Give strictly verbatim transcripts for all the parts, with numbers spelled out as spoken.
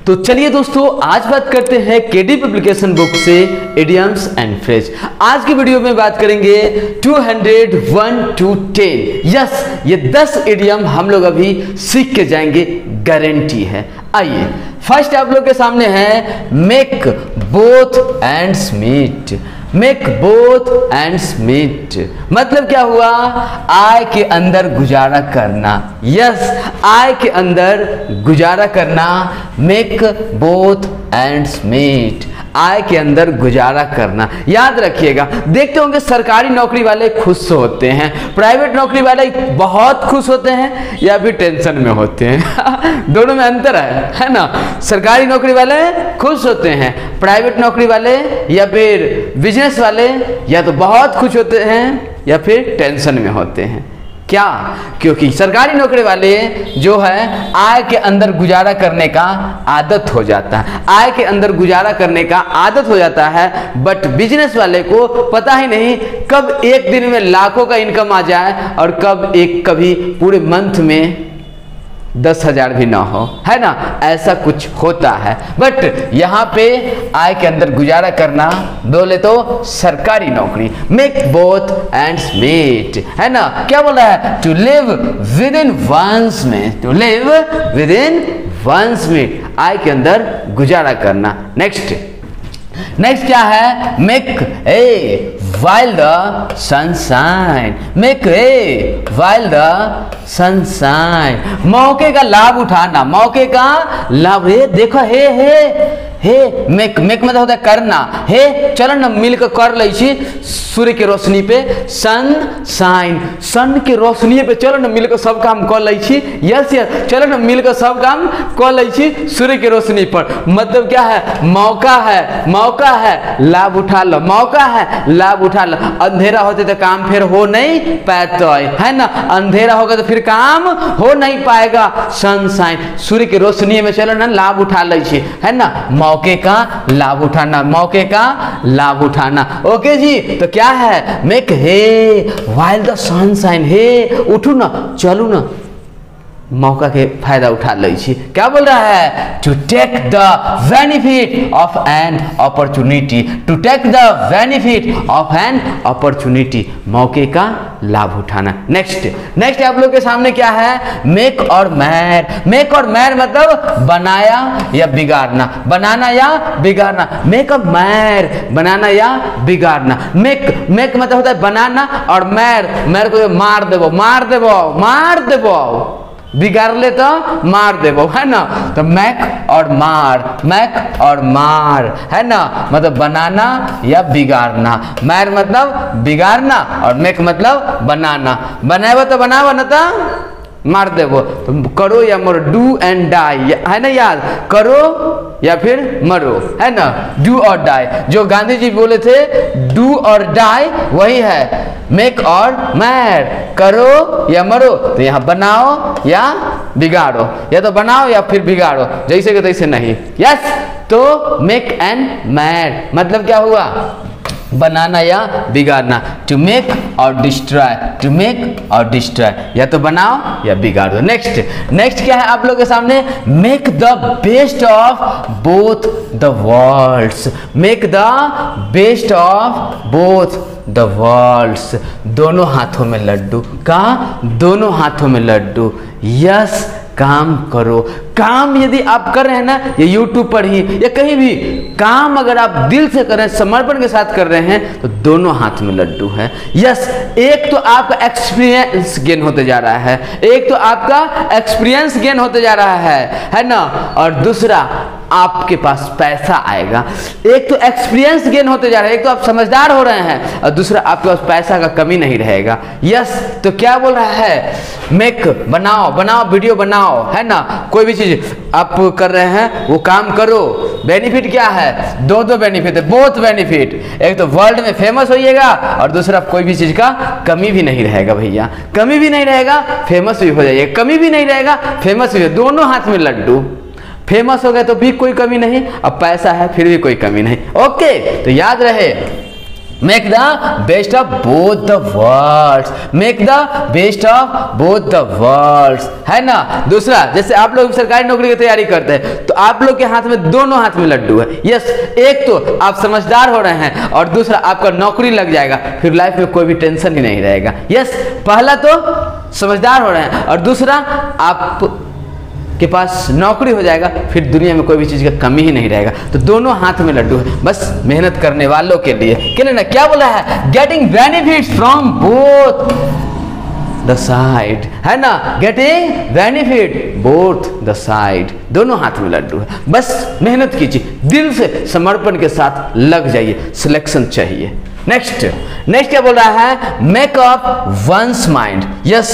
तो चलिए दोस्तों, आज बात करते हैं केडी पब्लिकेशन बुक से इडियम्स एंड फ्रेज। आज की वीडियो में बात करेंगे two hundred one to ten. Yes, ये दस इडियम हम लोग अभी सीख के जाएंगे, गारंटी है। आइए, फर्स्ट आप लोग के सामने है make both ends meet. Make both ends meet मतलब क्या हुआ? आय के अंदर गुजारा करना। यस, आय के अंदर गुजारा करना। मेक बोथ एंड्स मीट, आय के अंदर गुजारा करना। याद रखिएगा, देखते होंगे सरकारी नौकरी वाले खुश होते हैं, प्राइवेट नौकरी वाले बहुत खुश होते हैं या फिर टेंशन में होते हैं। दोनों में अंतर है, है ना? सरकारी नौकरी वाले खुश होते हैं, प्राइवेट नौकरी वाले या फिर बिजनेस वाले या तो बहुत खुश होते हैं या फिर टेंशन में होते हैं। क्या? क्योंकि सरकारी नौकरी वाले जो है आय के अंदर गुजारा करने का आदत हो जाता है, आय के अंदर गुजारा करने का आदत हो जाता है। बट बिजनेस वाले को पता ही नहीं कब एक दिन में लाखों का इनकम आ जाए और कब एक कभी पूरे मंथ में दस हजार भी ना हो, है ना? ऐसा कुछ होता है। बट यहाँ पे आय के अंदर गुजारा करना बोले तो सरकारी नौकरी, मेक बोथ एंड्स मीट, है ना? क्या बोल रहा है? To live within one's में, to live within one's में, आय के अंदर गुजारा करना। नेक्स्ट नेक्स्ट क्या है? Make a while the sunshine, make a while the sunshine, मौके का लाभ उठाना, मौके का लाभ। हे देखो, हे हे हे मेक मेक मतलब होता है करना। हे चलो ना मिलकर कर लै छी सूर्य के रोशनी पे, सन साइन, सन के रोशनी पे चलो ना मिलकर सब काम कर लै छी। यस यस, चलो ना मिलकर सब काम कर लै छी सूर्य के रोशनी पर। मतलब क्या है? मौका है, मौका है, लाभ उठा लो, मौका है, लाभ उठा लो। अंधेरा होते तो काम फिर हो नहीं पाता है ना? अंधेरा होगा तो फिर काम हो नहीं पाएगा। सनशाइन, सूर्य की रोशनी में चलो ना लाभ उठा लै छी, है ना? मौके का लाभ उठाना, मौके का लाभ उठाना। ओके जी, तो क्या है? Make hay while the sunshine, हे उठू ना, चलू ना, मौका के फायदा उठा लै छी। क्या बोल रहा है? To take the benefit of an opportunity, to take the benefit of an opportunity, मौके का लाभ उठाना। नेक्स्ट नेक्स्ट आप लोग के सामने क्या है? मेक और मैर। मेक और मैर मतलब बनाया या बिगाड़ना, बनाना या बिगाड़ना। मेक और मैर, बनाना या बिगाड़ना। मेक मेक मतलब होता है बनाना, और मैर मैर को मार देवो, मार देवो, मार देवो, बिगाड़ ले तो मार देवो, है ना? तो मैक और मार, मैक और मार, है ना? मतलब बनाना या बिगाड़ना। मैर मतलब बिगाड़ना और मैक मतलब बनाना। बनाएबो तो बनाओ ना तो मार देवो। तो करो या मरो, डू एंड डाई, है ना? याद करो या फिर मरो, है ना? डू और डाई, जो गांधी जी बोले थे डू और डाई, वही है मेक और मैर, करो या मरो। तो यहाँ बनाओ या बिगाड़ो, या तो बनाओ या फिर बिगाड़ो, जैसे कि तैसे नहीं। यस, तो मेक एंड मैर मतलब क्या हुआ? बनाना या बिगाड़ना। टू मेक और डिस्ट्रॉय, टू मेक और डिस्ट्रॉय, या तो बनाओ या बिगाड़ो। नेक्स्ट नेक्स्ट क्या है आप लोगों के सामने? Make the best of both the worlds, make the best of both the worlds, दोनों हाथों में लड्डू। का? दोनों हाथों में लड्डू। यस, काम करो। काम यदि आप कर रहे हैं ना, ये यूट्यूब पर ही या कहीं भी काम अगर आप दिल से कर रहे हैं, समर्पण के साथ कर रहे हैं, तो दोनों हाथ में लड्डू है। यस, एक तो आपका एक्सपीरियंस गेन होते जा रहा है, एक तो आपका एक्सपीरियंस गेन होते जा रहा है, है ना? और दूसरा आपके पास पैसा आएगा। एक तो एक्सपीरियंस गेन होते जा रहा है, एक तो आप समझदार हो रहे हैं, और दूसरा आपके पास पैसा का कमी नहीं रहेगा। यस, तो क्या बोल रहा है? मेक, बनाओ, बनाओ वीडियो बनाओ, है ना? कोई भी चीज आप कर रहे हैं वो काम करो। बेनिफिट क्या है? दो दो बेनिफिट है, बोथ बेनिफिट। एक तो वर्ल्ड में फेमस होइएगा और दूसरा कोई भी चीज का कमी भी नहीं रहेगा भैया, कमी भी नहीं रहेगा, फेमस भी हो जाइएगा। कमी भी नहीं रहेगा, फेमस भी, दोनों हाथ में लड्डू। फेमस हो गए तो भी कोई कमी नहीं, अब पैसा है फिर भी कोई कमी नहीं। ओके, तो याद रहे make the best of both the worlds, make the best of both the worlds, है ना। दूसरा, जैसे आप लोग सरकारी नौकरी की तैयारी करते हैं तो आप लोग के हाथ में दोनों हाथ में लड्डू है। यस, एक तो आप समझदार हो रहे हैं और दूसरा आपका नौकरी लग जाएगा, फिर लाइफ में कोई भी टेंशन ही नहीं रहेगा। यस, पहला तो समझदार हो रहे हैं और दूसरा आप के पास नौकरी हो जाएगा, फिर दुनिया में कोई भी चीज का कमी ही नहीं रहेगा। तो दोनों हाथ में लड्डू है, बस मेहनत करने वालों के लिए। क्या ना क्या बोला है, getting benefits from both the side, है ना, getting benefit both the side, दोनों हाथ में लड्डू है। बस मेहनत कीजिए, दिल से समर्पण के साथ लग जाइए, सिलेक्शन चाहिए। नेक्स्ट नेक्स्ट क्या बोल रहा है, make up one's mind. Yes,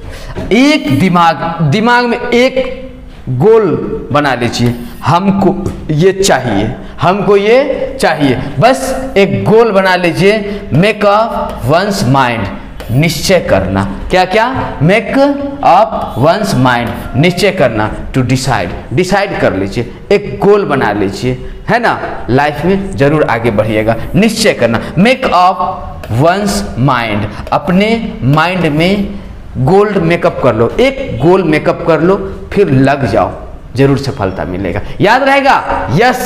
एक दिमाग दिमाग में एक गोल बना लीजिए, हमको ये चाहिए, हमको ये चाहिए, बस एक गोल बना लीजिए। मेक अप वंस माइंड, निश्चय करना। क्या क्या, मेक अप वंस माइंड, निश्चय करना, टू डिसाइड, डिसाइड कर लीजिए, एक गोल बना लीजिए, है ना, लाइफ में जरूर आगे बढ़िएगा। निश्चय करना, मेक अप वंस माइंड, अपने माइंड में गोल्ड मेकअप कर लो, एक गोल मेकअप कर लो, फिर लग जाओ, जरूर सफलता मिलेगा। याद रहेगा। यस,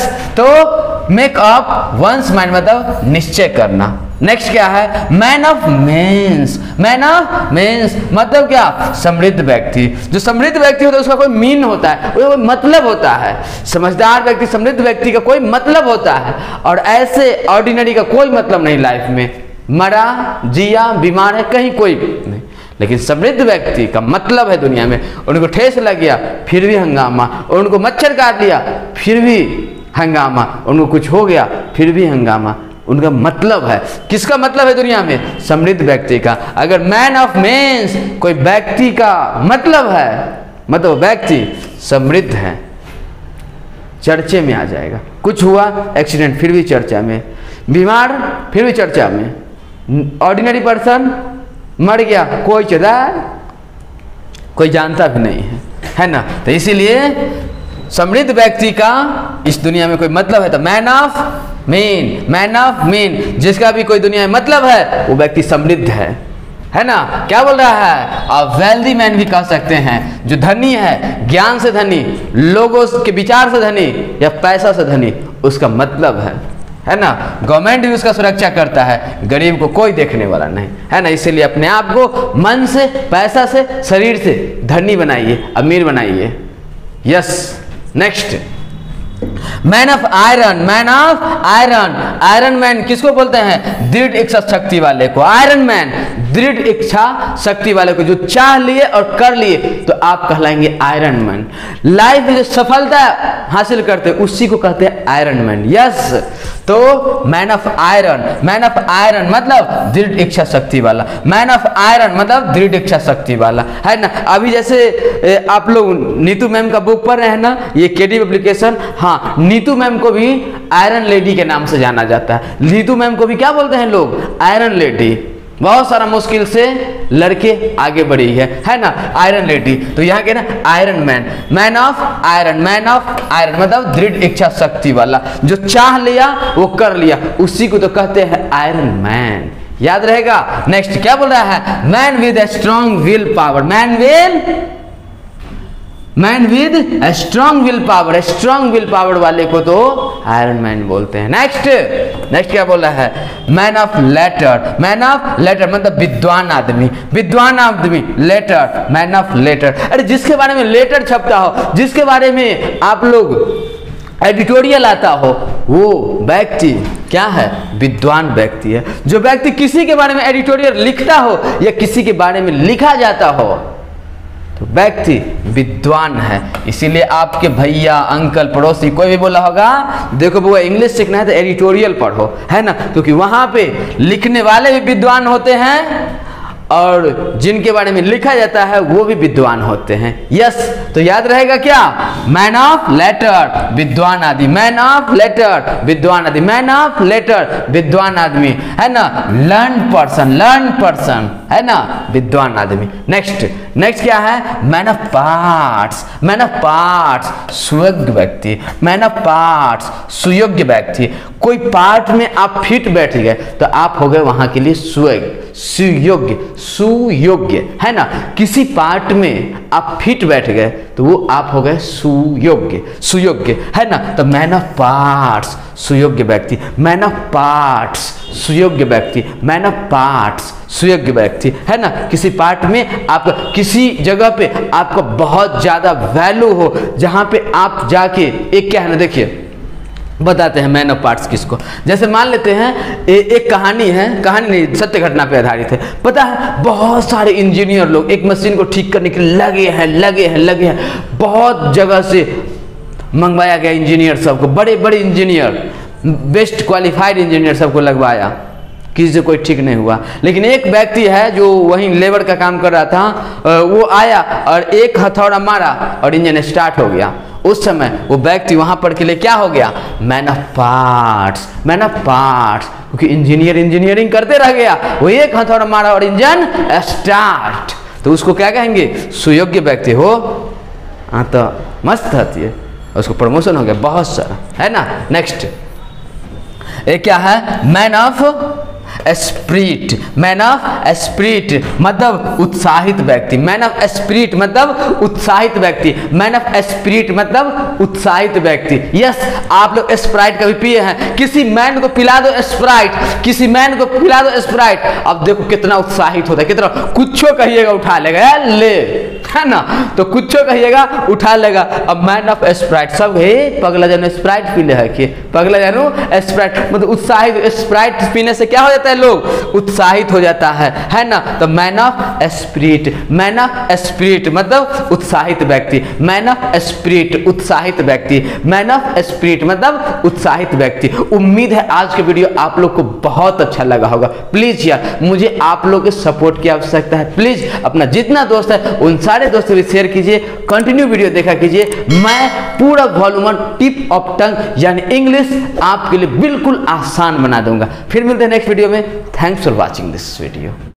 तो मेक अप वंस माइंड मतलब निश्चय करना। नेक्स्ट क्या है, man of means, man of means मतलब क्या, समृद्ध व्यक्ति। जो समृद्ध व्यक्ति होता है उसका कोई मीन होता है, कोई मतलब होता है। समझदार व्यक्ति, समृद्ध व्यक्ति का कोई मतलब होता है, और ऐसे ऑर्डिनरी का कोई मतलब नहीं लाइफ में। मरा जिया बीमार है कहीं कोई नहीं, लेकिन समृद्ध व्यक्ति का मतलब है दुनिया में। उनको ठेस लग गया फिर भी हंगामा, उनको मच्छर काट लिया फिर भी हंगामा, उनको कुछ हो गया फिर भी हंगामा। उनका मतलब है, किसका मतलब है दुनिया में, समृद्ध व्यक्ति का। अगर मैन ऑफ मीन्स कोई व्यक्ति का मतलब है, मतलब व्यक्ति समृद्ध है, चर्चे में आ जाएगा। कुछ हुआ एक्सीडेंट फिर भी चर्चा में, बीमार फिर भी चर्चा में, ऑर्डिनरी पर्सन मर गया कोई चला कोई जानता भी नहीं है, है ना। तो इसीलिए समृद्ध व्यक्ति का इस दुनिया में कोई मतलब है तो man of mean, man of mean, जिसका भी कोई दुनिया में मतलब है वो व्यक्ति समृद्ध है, है ना। क्या बोल रहा है, आप वेल्दी मैन भी कह सकते हैं, जो धनी है, ज्ञान से धनी, लोगों के विचार से धनी या पैसा से धनी, उसका मतलब है, है ना। गवर्नमेंट भी उसका सुरक्षा करता है, गरीब को कोई देखने वाला नहीं, है ना। इसीलिए अपने आप को मन से, पैसा से, शरीर से धनी बनाइए, अमीर बनाइए। Yes, next, man of iron, man of iron, iron man किसको बोलते हैं, दृढ़ इच्छा शक्ति वाले को। आयरन मैन दृढ़ इच्छा शक्ति वाले को, जो चाह लिए और कर लिए तो आप कहलाएंगे आयरन मैन। लाइफ में जो सफलता हासिल करते हैं उसी को कहते हैं आयरन मैन। यस, तो man of iron, man of iron मतलब दृढ़ इच्छा शक्ति वाला, मैन ऑफ आयरन मतलब दृढ़ इच्छा शक्ति वाला, है ना। अभी जैसे आप लोग नीतू मैम का बुक पढ़ रहे हैं ना, ये केडी पब्लिकेशन, हाँ, नीतू मैम को भी आयरन लेडी के नाम से जाना जाता है। नीतू मैम को भी क्या बोलते हैं लोग, आयरन लेडी। बहुत सारा मुश्किल से लड़के आगे बढ़ी है, है ना, आयरन लेडी। तो यहाँ के ना iron man, man of iron, man of iron मतलब दृढ़ इच्छा शक्ति वाला, जो चाह लिया वो कर लिया, उसी को तो कहते हैं आयरन मैन। याद रहेगा। नेक्स्ट क्या बोल रहा है, man with a strong will power, man will man with strong will power, strong will power वाले को तो आयरन मैन बोलते हैं। नेक्स्ट नेक्स्ट क्या बोल रहा है, man of letter, man of letter मतलब विद्वान आदमी, विद्वान आदमी, लेटर, मैन ऑफ लेटर। अरे जिसके बारे में लेटर छपता हो, जिसके बारे में आप लोग एडिटोरियल आता हो, वो व्यक्ति क्या है, विद्वान व्यक्ति है। जो व्यक्ति किसी के बारे में एडिटोरियल लिखता हो या किसी के बारे में लिखा जाता हो तो व्यक्ति विद्वान है। इसीलिए आपके भैया, अंकल, पड़ोसी कोई भी बोला होगा, देखो बुआ इंग्लिश सीखना है तो एडिटोरियल पढ़ो, है ना, क्योंकि वहां पे लिखने वाले भी विद्वान होते हैं और जिनके बारे में लिखा जाता है वो भी विद्वान होते हैं। यस, तो याद रहेगा क्या? मैन ऑफ लेटर, विद्वान आदमी। मैन ऑफ लेटर, विद्वान आदमी। मैन ऑफ लेटर, विद्वान आदमी, है ना। लर्न पर्सन, लर्न पर्सन, है ना, विद्वान आदमी। नेक्स्ट नेक्स्ट क्या है? Man of parts, man of parts, सुयोग्य व्यक्ति। मैन ऑफ पार्ट्स, सुयोग्य व्यक्ति। कोई पार्ट में आप फिट बैठ गए तो आप हो गए वहां के लिए सुयोग्य, सुयोग्य, सुयोग्य, है ना। किसी पार्ट में आप फिट बैठ गए तो वो आप हो गए सुयोग्य, सुयोग्य, है ना। तो मैन ऑफ पार्ट्स, सुयोग्य व्यक्ति। मैन ऑफ पार्ट्स, सुयोग्य व्यक्ति। मैन ऑफ पार्ट्स, सुयोग्य व्यक्ति, है ना। किसी पार्ट में आप किसी जगह पे आपका बहुत ज्यादा वैल्यू हो, जहां पे आप जाके एक क्या है ना, देखिए बताते हैं मैन ऑफ पार्ट्स किसको। जैसे मान लेते हैं ए, एक कहानी है, कहानी नहीं, सत्य घटना पे आधारित है। पता है बहुत सारे इंजीनियर लोग एक मशीन को ठीक करने के लिए लगे हैं, लगे हैं, लगे हैं। बहुत जगह से मंगवाया गया इंजीनियर सबको, बड़े बड़े इंजीनियर, बेस्ट क्वालिफाइड इंजीनियर सबको लगवाया, किसी से कोई ठीक नहीं हुआ। लेकिन एक व्यक्ति है जो वहीं लेबर का काम कर रहा था, वो आया और एक हथौड़ा मारा और इंजन स्टार्ट हो गया। उस समय वो व्यक्ति वहां पर के लिए क्या हो गया? Man of parts, man of parts, क्योंकि इंजीनियर इंजीनियरिंग करते रह गया, वो एक हथौड़ा मारा और इंजन स्टार्ट, तो उसको क्या कहेंगे? सुयोग्य व्यक्ति हो। हाँ, तो मस्त होती है, उसको प्रमोशन हो गया बहुत सारा, है ना। नेक्स्ट ये क्या है? Man of esprit, man of esprit मतलब उत्साहित व्यक्ति। मैन ऑफ एस्प्रिट मतलब उत्साहित व्यक्ति। मैन ऑफ एस्प्रिट मतलब उत्साहित व्यक्ति। यस, आप लोग स्प्राइट कभी पिए हैं? किसी मैन को पिला दो स्प्राइट, किसी मैन को पिला दो स्प्राइट, अब देखो कितना उत्साहित होता है, कितना कुछो कहिएगा उठा लेगा, ले, है ना। तो कुछो कहिएगा उठा लेगा। अब मैन ऑफ स्प्राइट, सब हे पगला जानू स्प्राइट पी ले है कि पगला जानू स्प्राइट मतलब उत्साहित। स्प्राइट पीने से क्या हो जाता है? लोग उत्साहित हो जाता है, है ना। तो man of esprit, man of esprit मतलब उत्साहित व्यक्ति। मैन ऑफ एस्प्रिट, उत्साहित व्यक्ति। मैन ऑफ एस्प्रिट मतलब उत्साहित व्यक्ति। उम्मीद है आज के वीडियो आप लोग को बहुत अच्छा लगा होगा। प्लीज यार, मुझे आप लोग के सपोर्ट की आवश्यकता है। प्लीज अपना जितना दोस्त है उन सारे दोस्तों को शेयर कीजिए, कंटिन्यू वीडियो देखा कीजिए। मैं पूरा वॉल्यूम टिप ऑफ टंग यानी इंग्लिश आपके लिए बिल्कुल आसान बना दूंगा। फिर मिलते हैं नेक्स्ट वीडियो में। Thanks for watching this video.